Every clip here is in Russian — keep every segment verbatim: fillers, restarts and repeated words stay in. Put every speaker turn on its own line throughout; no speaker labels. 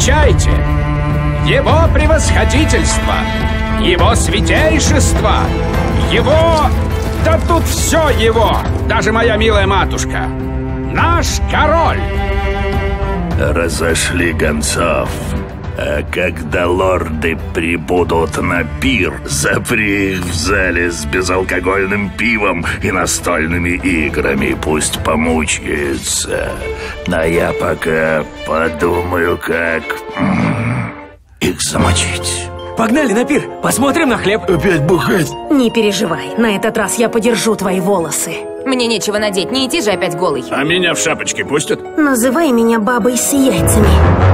встречайте! Его превосходительство! Его святейшество! Его... Да тут все его! Даже моя милая матушка! Наш король!
Разошли гонцов. А когда лорды прибудут на пир, запри их в зале с безалкогольным пивом и настольными играми. Пусть помучаются. А я пока подумаю, как м-м, их замочить.
Погнали на пир, посмотрим на хлеб.
Опять бухать?
Не переживай, на этот раз я подержу твои волосы.
Мне нечего надеть, не идти же опять голый.
А меня в шапочке пустят?
Называй меня бабой с яйцами.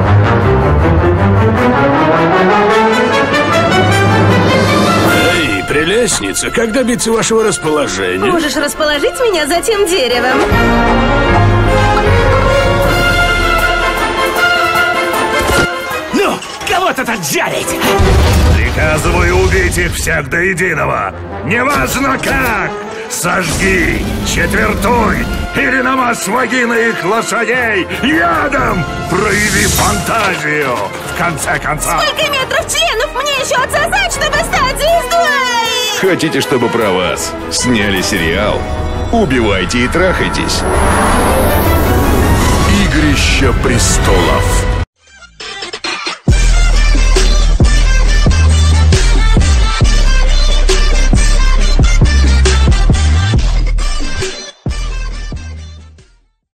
Эй, прелестница, как добиться вашего расположения?
Можешь расположить меня за тем деревом.
Ну, кого тут отжарить?
Приказываю убить их всех до единого. Неважно как. Сожги, четвертуй или намажь вагины их лошадей ядом. Прояви фантазию, в конце концов.
Сколько метров членов мне еще отсосать, чтобы стать звездой?
Хотите, чтобы про вас сняли сериал? Убивайте и трахайтесь.
Игрища престолов.